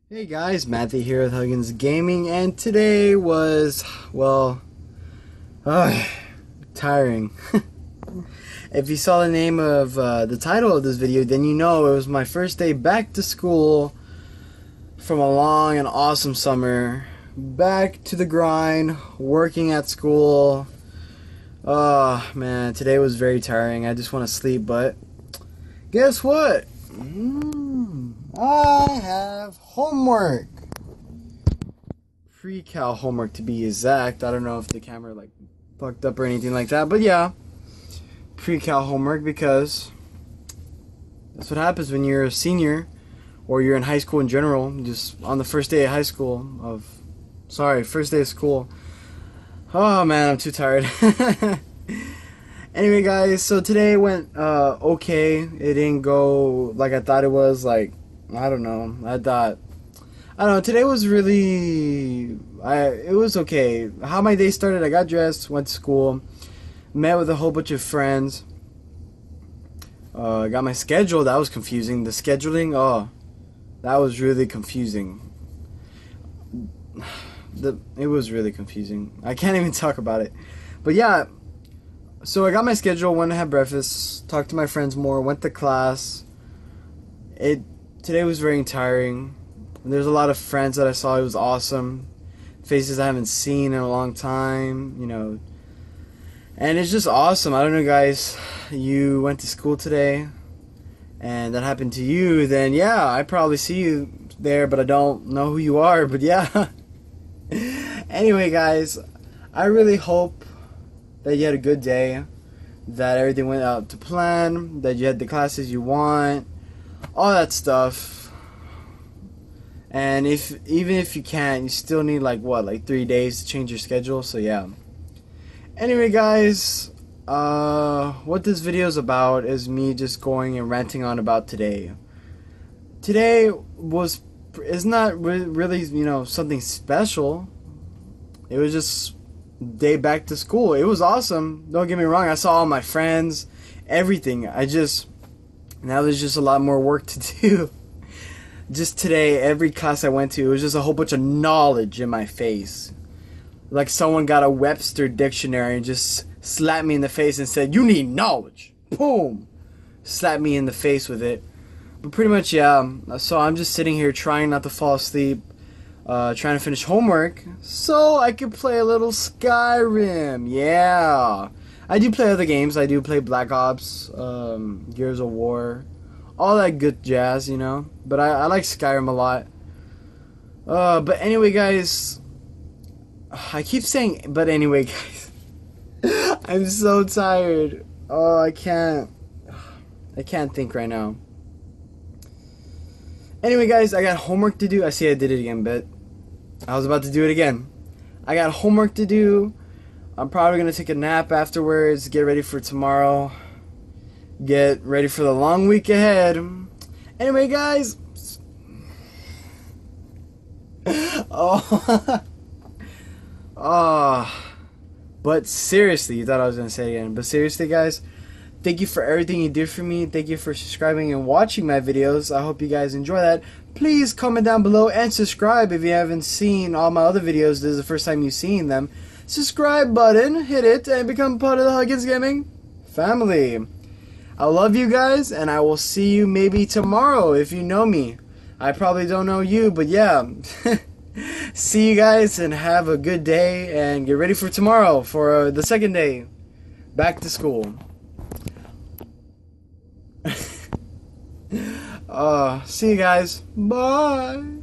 Hey guys, Matthew here with Huggins Gaming, and today was, well, uh, tiring. If you saw the name of the title of this video, then you know it was my first day back to school from a long and awesome summer. Back to the grind, working at school. Oh man, today was very tiring. I just want to sleep, but guess what? I have homework. Pre-cal homework to be exact. I don't know if the camera like fucked up or anything like that, but yeah, pre-cal homework because that's what happens when you're a senior or you're in high school in general. Just on the first day of high school first day of school. Oh man, I'm too tired. Anyway, guys, so today went okay. It didn't go like I thought it was. Like, I don't know. I don't know. Today was really, it was okay. How my day started, I got dressed, went to school, met with a whole bunch of friends. Got my schedule. That was confusing. The scheduling, oh, that was really confusing. It was really confusing. I can't even talk about it. But yeah, so I got my schedule, went to have breakfast, talked to my friends more, went to class. Today was very tiring. There's a lot of friends that I saw. It was awesome. Faces I haven't seen in a long time, you know. And it's just awesome. I don't know, guys. You went to school today, and that happened to you, then yeah, I probably see you there, but I don't know who you are, but yeah. Anyway, guys, I really hope that you had a good day, that everything went out to plan, that you had the classes you want, all that stuff. And even if you can't, you still need like 3 days to change your schedule. So yeah. Anyway, guys, what this video is about is me just going and ranting on about today. Today is not really, you know, something special. It was just day back to school. It was awesome. Don't get me wrong. I saw all my friends, everything. Now there's just a lot more work to do. Just today, every class I went to, it was just a whole bunch of knowledge in my face. Like someone got a Webster dictionary and just slapped me in the face and said, "You need knowledge." Boom. Slapped me in the face with it. But pretty much, yeah. So I'm just sitting here trying not to fall asleep. Trying to finish homework so I could play a little Skyrim. Yeah, I do play other games. I do play Black Ops, Gears of War, all that good jazz, you know. But I like Skyrim a lot. But anyway, guys, I keep saying but anyway, guys. I'm so tired. Oh, I can't think right now. Anyway, guys, I got homework to do. I see I did it again, but I was about to do it again. I got homework to do. I'm probably going to take a nap afterwards, get ready for tomorrow, get ready for the long week ahead. Anyway, guys. Oh. Oh. But seriously, you thought I was going to say it again. But seriously, guys, thank you for everything you did for me. Thank you for subscribing and watching my videos. I hope you guys enjoy that. Please comment down below and subscribe if you haven't seen all my other videos. This is the first time you've seen them. Subscribe button, hit it, and become part of the Huggins Gaming family. I love you guys, and I will see you maybe tomorrow if you know me. I probably don't know you, but yeah. See you guys, and have a good day, and get ready for tomorrow for the second day back to school. See you guys. Bye.